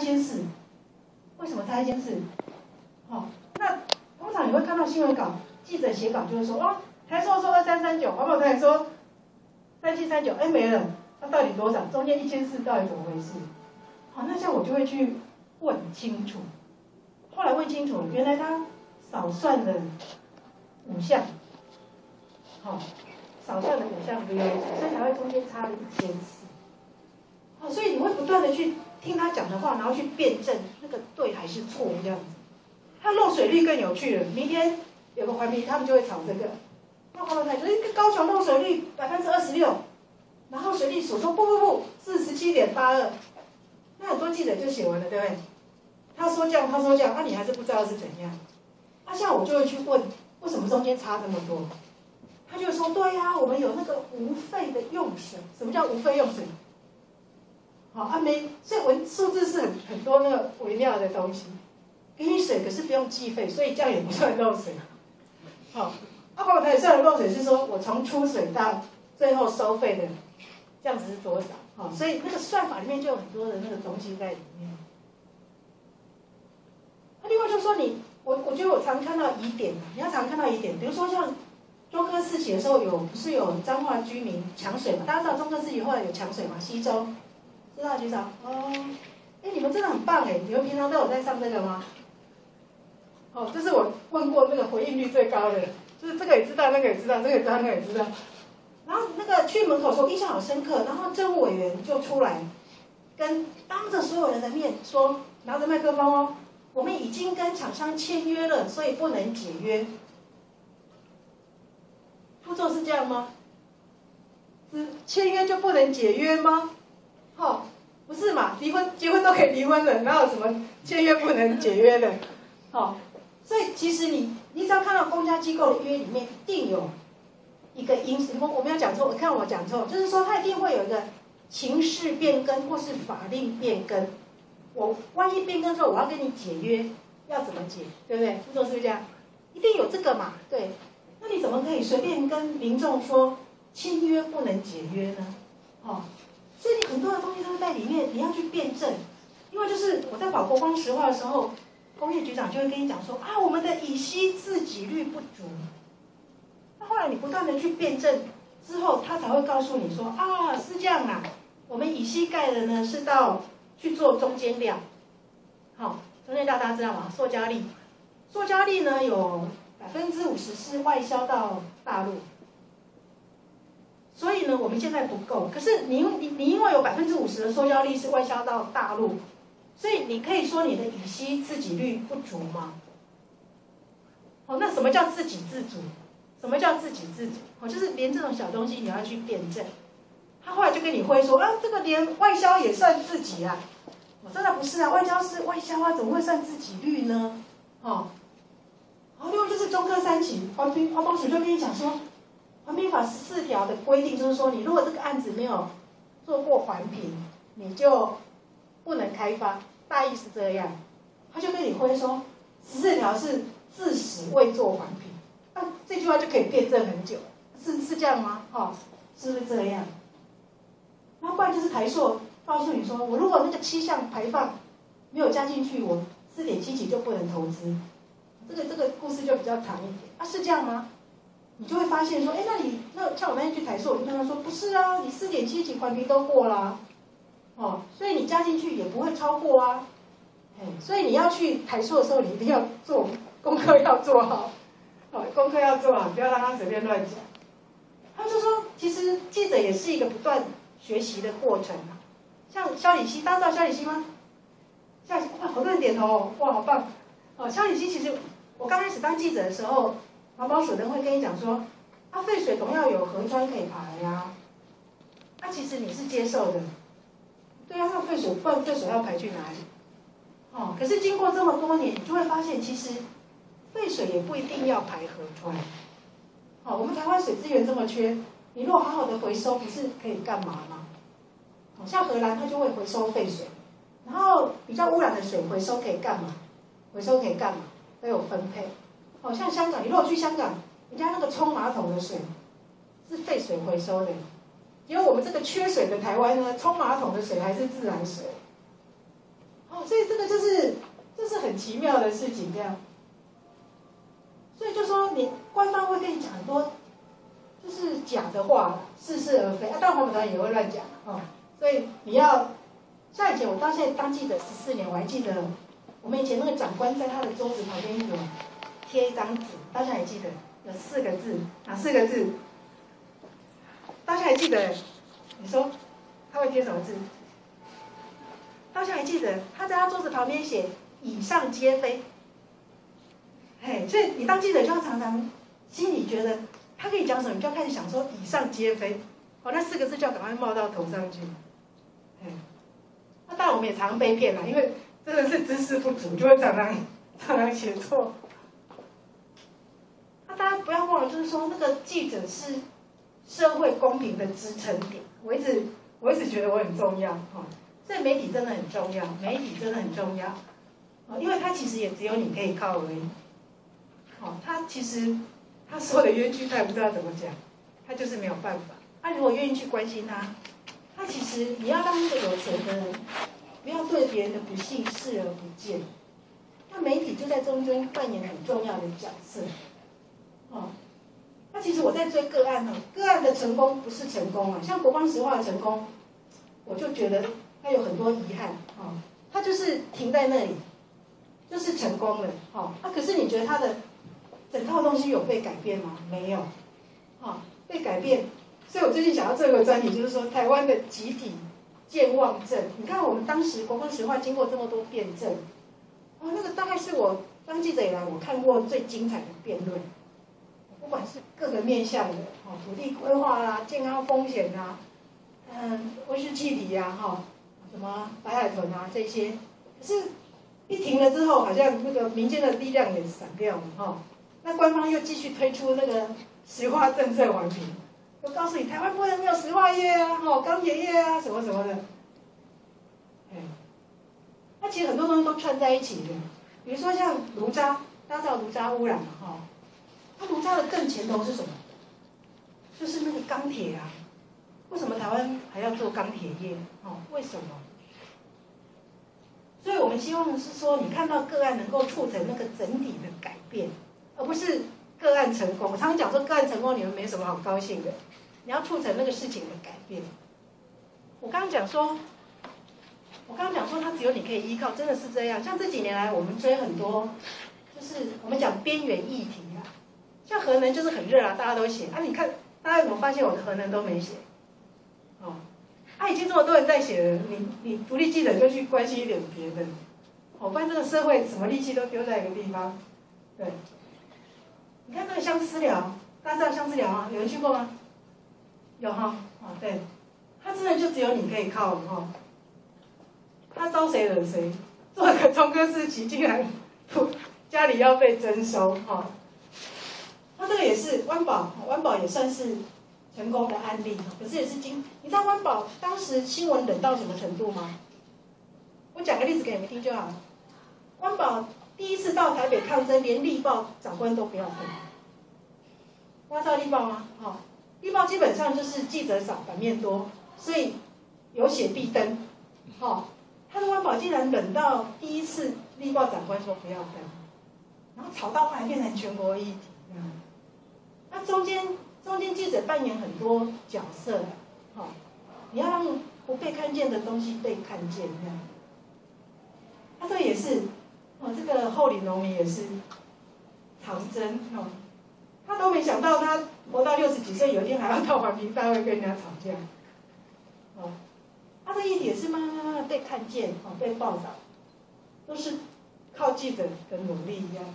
1400，为什么差1400？哦，那通常你会看到新闻稿，记者写稿就会说，哦，台塑说2339，环保台说3739，哎没了，那到底多少？中间1400到底怎么回事？好，那这样我就会去问清楚。后来问清楚了，原来他少算了5项，好，少算了5项的要求，所以才会中间差了1400。好，所以你会不断的去听他讲的话，然后去辩证那个对还是错这样子。它漏水率更有趣了，明天有个环评，他们就会炒这个。那环保台说，高雄漏水率26%，然后水利署说不，47.82%，那很多记者就写完了，对不对？他说这样，那你还是不知道是怎样。那像我就会去问，为什么中间差这么多？他就说，对呀，我们有那个无费的用水。什么叫无费用水？好，所以数字是很多那个微妙的东西。给你水，可是不用计费，所以这样也不算漏水。好，环保台算的漏水是说我从出水到最后收费的，这样子是多少？好，所以那个算法里面就有很多的那个东西在里面。那另外就是说我觉得我常看到疑点，你要常看到疑点，比如说像中科4起的时候不是有彰化居民抢水嘛？大家知道中科4起后来有抢水嘛？西周，知道局长？哦，哎，你们真的很棒哎！你们平常都有在上这个吗？哦，这是我问过那个回应率最高的，就是这个也知道，那个也知道，这个也知道，那个也知道。然后那个去门口说印象好深刻，然后政务委员就出来，当着所有人的面说，拿着麦克风哦，我们已经跟厂商签约了，所以不能解约。步骤是这样吗？签约就不能解约吗？哦，不是嘛，结婚都可以离婚了，哪有什么签约不能解约的？哦。所以其实你只要看到公家机构的约里面，一定有一个因素。我没有讲错，我看我讲错，就是说它一定会有一个情势变更或是法令变更。我万一变更之后，我要跟你解约，要怎么解，对不对？步骤是不是这样？一定有这个嘛？对。那你怎么可以随便跟民众说签约不能解约呢？哦，所以你很多的东西都在里面，你要去辩证。因为就是我在保国光石化的时候。工业局长就会跟你讲说啊，我们的乙烯自给率不足。那后来你不断的去辩证之后，他才会告诉你说啊，是这样啊，我们乙烯钙的呢是去做中间料。好，中间料大家知道吗？塑胶粒，塑胶粒呢有50%是外销到大陆，所以呢我们现在不够。可是你因为有50%的塑胶粒是外销到大陆。所以你可以说你的乙烯自给率不足吗？哦，那什么叫自给自足？什么叫自给自足？哦，就是连这种小东西你要去辩证。他后来就跟你挥说啊，这个连外销也算自己啊。我真的不是啊，外销是外销啊，怎么会算自给率呢？哦，然后另外就是中科3起，环保署就跟你讲说，环评法14条的规定就是说，你如果这个案子没有做过环评，你就不能开发，大意是这样。他就跟你挥说，14条是自始未做环评，那这句话就可以辩证很久，是这样吗？哦，是不是这样？那不然就是台塑告诉你说，我如果那个7项排放没有加进去，我4.7起就不能投资。这个故事就比较长一点啊，是这样吗？你就会发现说，哎，那像我那天去台塑，我就跟他说，不是啊，你4.7起环评都过啦。哦，所以你加进去也不会超过啊，所以你要去台塑的时候，你一定要做功课，要做好，功课要做好，不要让他随便乱讲。他就说，其实记者也是一个不断学习的过程啊。像萧礼希，大家知道萧礼希吗？哇，好多人点头哦，哇，好棒！哦，萧礼希其实我刚开始当记者的时候，环保署人会跟你讲说，啊，废水总要有河川可以排呀，那其实你是接受的。对啊，那废水，不然废水要排去哪里？哦，可是经过这么多年，你就会发现，其实废水也不一定要排河川。哦，我们台湾水资源这么缺，你如果好好的回收，不是可以干嘛吗？哦，像荷兰，它就会回收废水，然后比较污染的水回收可以干嘛？回收可以干嘛？都有分配。哦，像香港，你如果去香港，人家那个冲马桶的水是废水回收的。因为我们这个缺水的台湾呢，冲马桶的水还是自来水。哦， 所以这个就是很奇妙的事情，这样。所以就说你官方会跟你讲很多就是假的话，似是而非。当然黄埔团也会乱讲所以你要像以前我到现在当记者14年，我还记得我们以前那个长官在他的桌子旁边有贴一张纸，大家还记得有4个字，哪4个字？大家还记得？你说他会贴什么字？大家还记得他在他桌子旁边写"以上皆非"，所以你当记者就要常常心里觉得他可以讲什么，你就要开始想说"以上皆非"，那4个字就要赶快冒到头上去。那当然我们也常常被骗啦，因为真的是知识不足，就会常常写错。那大家不要忘了，就是说那个记者是社会公平的支撑点，我一直觉得我很重要所以媒体真的很重要，媒体真的很重要因为它其实也只有你可以靠而已他其实他说的冤屈他也不知道怎么讲，他就是没有办法。他如果愿意去关心他其实你要让那个有钱的人不要对别人的不幸视而不见，那媒体就在中间扮演很重要的角色那其实我在追个案个案的成功不是成功像国光石化的成功，我就觉得他有很多遗憾他就是停在那里，就是成功了可是你觉得他的整套东西有被改变吗？没有被改变。所以我最近想要做一个专题，就是说台湾的集体健忘症。你看我们当时国光石化经过这么多辩证那个大概是我当记者以来我看过最精彩的辩论，不管是各个面向的土地规划啦、健康风险啦、温室气体什么白海豚这些，可是一停了之后，好像那个民间的力量也散掉了那官方又继续推出那个石化政策环评，就告诉你台湾不能没有石化业钢铁业什么什么的。那其实很多东西都串在一起的，比如说像炉渣，大家知道炉渣污染那炉渣的更前头是什么？就是那个钢铁为什么台湾还要做钢铁业为什么？所以我们希望是说，你看到个案能够促成那个整体的改变，而不是个案成功。我常常讲说，个案成功你们没什么好高兴的，你要促成那个事情的改变。我刚刚讲说，它只有你可以依靠，真的是这样。像这几年来，我们追很多，就是我们讲边缘议题像核能就是很热大家都写你看大家有没有发现我的核能都没写？已经这么多人在写了，你独立记者就去关心一点别的不然这个社会什么力气都丢在一个地方。对，你看这个相思寮，大家知道相思寮吗？有人去过吗？有对，它真的就只有你可以靠他招谁惹谁，做个中科四期竟然家里要被征收那这个也是湾宝也算是成功的案例可是也是你知道湾宝当时新闻冷到什么程度吗？我讲个例子给你们听就好了。湾宝第一次到台北抗争，连力报长官都不要登。大家知道力报吗？力报基本上就是记者少，版面多，所以有写必登。他的湾宝竟然冷到第一次力报长官说不要登，然后吵到后来变成全国议题。那中间记者扮演很多角色你要让不被看见的东西被看见这样。他这个也是这个后里农民也是长征他都没想到他活到60几岁，有一天还要到环评大会跟人家吵架他这议题也是慢慢的被看见被报道，都是靠记者的努力一样。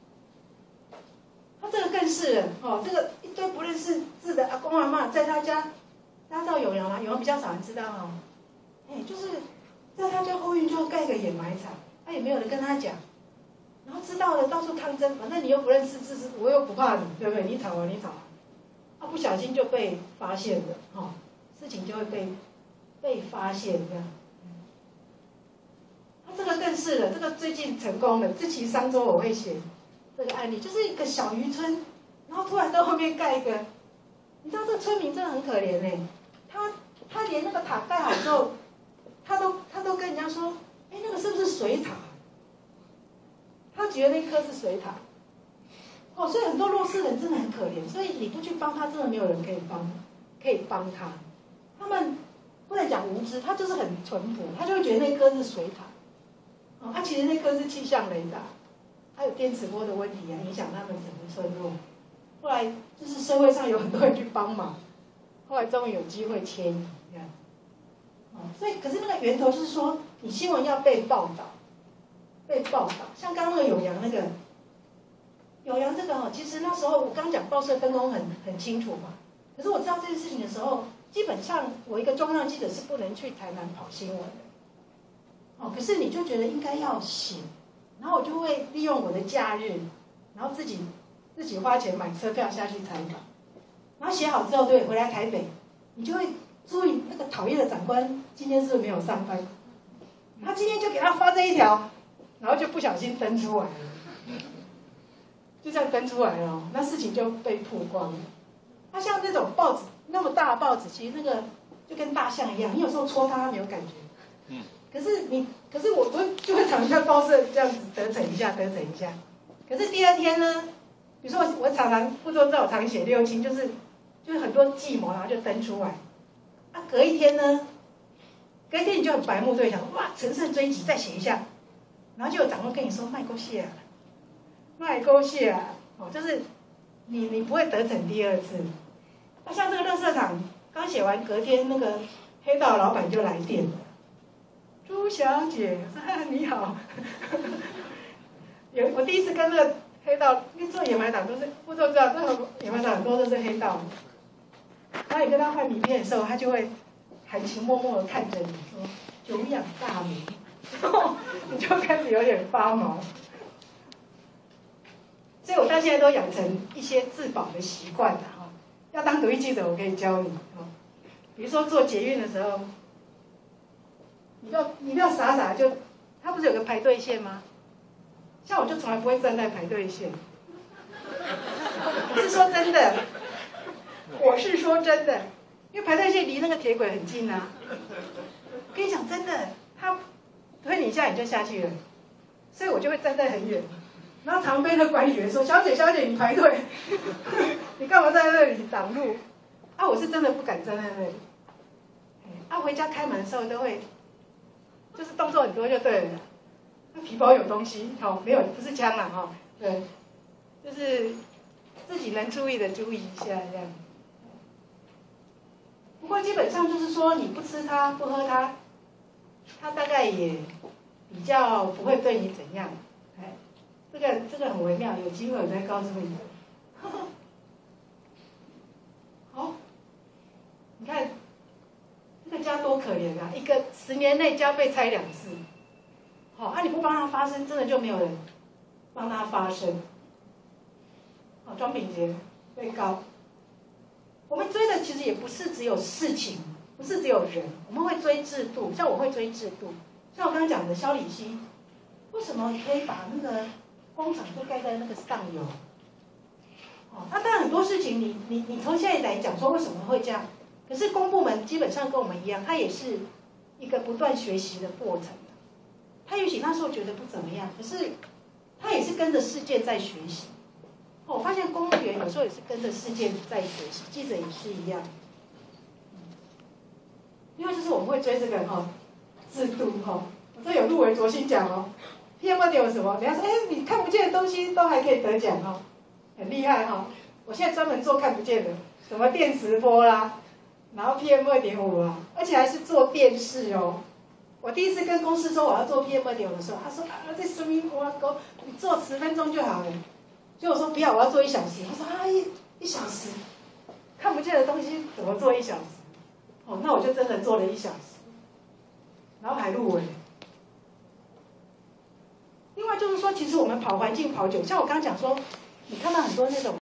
他这个更是了这个一堆不认识字的阿公阿嬷在他家，大家知道永阳吗？永阳比较少人知道就是在他家后院就盖个掩埋场，也没有人跟他讲，然后知道了到处抗争，反正你又不认识字，我又不怕你，对不对？你吵不小心就被发现了事情就会被发现这样。他这个更是了，这个最近成功了，这期商周我会写这个案例，就是一个小渔村，然后突然到后面盖一个，你知道这个村民真的很可怜他连那个塔盖好之后，他都跟人家说，那个是不是水塔，他觉得那颗是水塔。哦，所以很多弱势人真的很可怜，所以你不去帮他，真的没有人可以帮他。他们不能讲无知，他就是很淳朴，他就会觉得那颗是水塔。哦，其实那颗是气象雷达，还有电磁波的问题啊，影响他们整个村落。后来就是社会上有很多人去帮忙，后来终于有机会迁移这样。哦，所以可是那个源头就是说，你新闻要被报道，像刚刚那个永阳那个。永阳这个哈，其实那时候我刚讲报社分工很清楚嘛，可是我知道这件事情的时候，基本上我一个中央记者是不能去台南跑新闻的。哦，可是你就觉得应该要写，然后我就会利用我的假日，然后自己花钱买车票下去采访，然后写好之后，对，回来台北，你就会注意那个讨厌的长官今天是不是没有上班，他今天就给他发这一条，然后就不小心登出来了。就这样登出来了，那事情就被曝光了。它像那种报纸那么大的报纸，其实那个就跟大象一样，你有时候戳它没有感觉。可是我就会常在报社这样子得逞一下。可是第二天呢，比如说我常常副作照常写6清，就是很多计谋，然后就登出来。隔一天你就很白目，就会想哇，乘胜追击再写一下，然后就有长官跟你说卖够谢了。卖勾谢啊，哦，就是你不会得逞第二次。那像这个垃圾场刚写完，隔天那个黑道老板就来电了，朱小姐，你好，我第一次跟那个黑道，因为做野蛮党都是，不都知道，这个野蛮党很多都是黑道。然后你跟他换名片的时候，他就会含情脉脉的看着你说久仰大名，然后你就开始有点发毛。所以我到现在都养成一些自保的习惯了哈。要当独立记者，我可以教你哈。比如说做捷运的时候，你不要傻就，他不是有个排队线吗？像我就从来不会站在排队线。我是说真的，因为排队线离那个铁轨很近啊。我跟你讲真的，他推你一下你就下去了，所以我就会站在很远。然后常被那管理员说：“小姐，你排队，你干嘛在那里挡路？”我是真的不敢站在那里。回家开门的时候都会，就是动作很多就对了。那皮包有东西，没有，不是枪啊，对，就是自己能注意的注意一下这样。不过基本上就是说，你不吃它，不喝它，它大概也比较不会对你怎样。这个很微妙，有机会我再告诉你。好，你看这个家多可怜啊！一个10年内家被拆2次，你不帮他发声，真的就没有人帮他发声。庄秉杰被告，我们追的其实也不是只有事情，不是只有人，我们会追制度，像我会追制度，像我刚刚讲的萧礼溪，为什么可以把那个工厂就盖在那个上游？当然很多事情你从现在来讲说为什么会这样，可是公部门基本上跟我们一样，它也是一个不断学习的过程。他也许那时候觉得不怎么样，可是他也是跟着世界在学习。我发现公务员有时候也是跟着世界在学习，记者也是一样。因为就是我们会追这个制度我这有入围卓新奖PM2.5有什么？人家说你看不见的东西都还可以得奖很厉害我现在专门做看不见的，什么电磁波啦，然后 PM2.5啊，而且还是做电视我第一次跟公司说我要做 PM2.5的时候，他说这什么你做10分钟就好了。结果我说不要，我要做1小时。他说1小时，看不见的东西怎么做1小时？那我就真的做了1小时，然后还入围。另外就是说，其实我们跑环境跑久，像我刚刚讲说，你看到很多那种